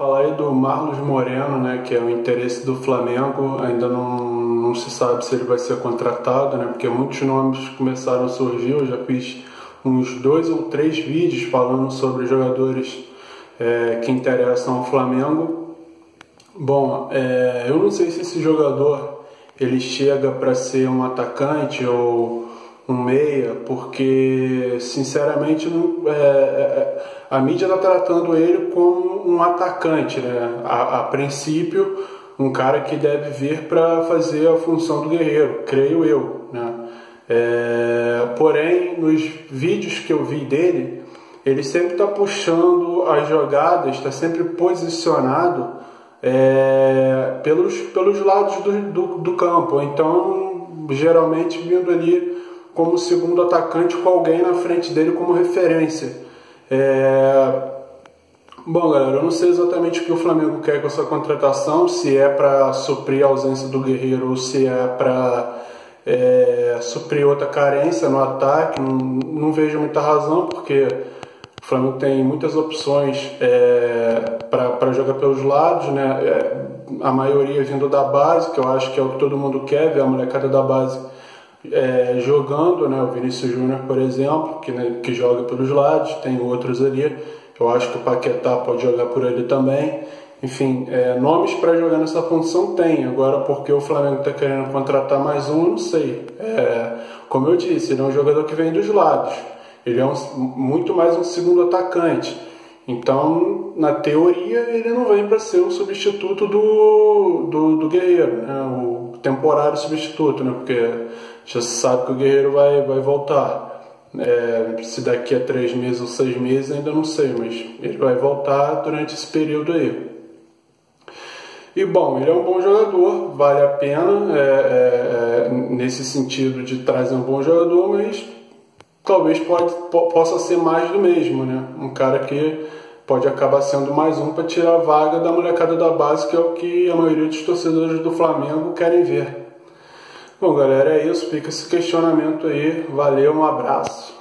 Falar aí do Marlos Moreno, né, que é o interesse do Flamengo, ainda não se sabe se ele vai ser contratado, né, porque muitos nomes começaram a surgir. Eu já fiz uns 2 ou 3 vídeos falando sobre jogadores que interessam ao Flamengo. Bom, eu não sei se esse jogador ele chega para ser um atacante ou um meia, porque sinceramente a mídia está tratando ele como um atacante, né? A princípio, um cara que deve vir para fazer a função do Guerreiro, creio eu, né? Porém, nos vídeos que eu vi dele, ele sempre está puxando as jogadas, está sempre posicionado pelos lados do campo, então geralmente vindo ali como segundo atacante com alguém na frente dele como referência. Bom, galera, eu não sei exatamente o que o Flamengo quer com essa contratação, se é para suprir a ausência do Guerreiro ou se é para suprir outra carência no ataque. Não vejo muita razão, porque o Flamengo tem muitas opções para jogar pelos lados, né? A maioria vindo da base, que eu acho que é o que todo mundo quer, ver a molecada da base jogando, né? O Vinícius Júnior, por exemplo, que joga pelos lados, tem outros ali. Eu acho que o Paquetá pode jogar por ali também. Enfim, nomes para jogar nessa função tem. Agora, porque o Flamengo está querendo contratar mais um, eu não sei. Como eu disse, ele é um jogador que vem dos lados. Ele é muito mais um segundo atacante. Então, na teoria, ele não vem para ser o substituto do Guerreiro, né? O temporário substituto, né? Porque já se sabe que o Guerreiro vai voltar. Se daqui a 3 meses ou 6 meses, ainda não sei, mas ele vai voltar durante esse período aí. E bom, ele é um bom jogador, vale a pena nesse sentido de trazer um bom jogador, mas talvez possa ser mais do mesmo, né? Um cara que pode acabar sendo mais um para tirar a vaga da molecada da base, que é o que a maioria dos torcedores do Flamengo querem ver. Bom, galera, é isso. Fica esse questionamento aí. Valeu, um abraço.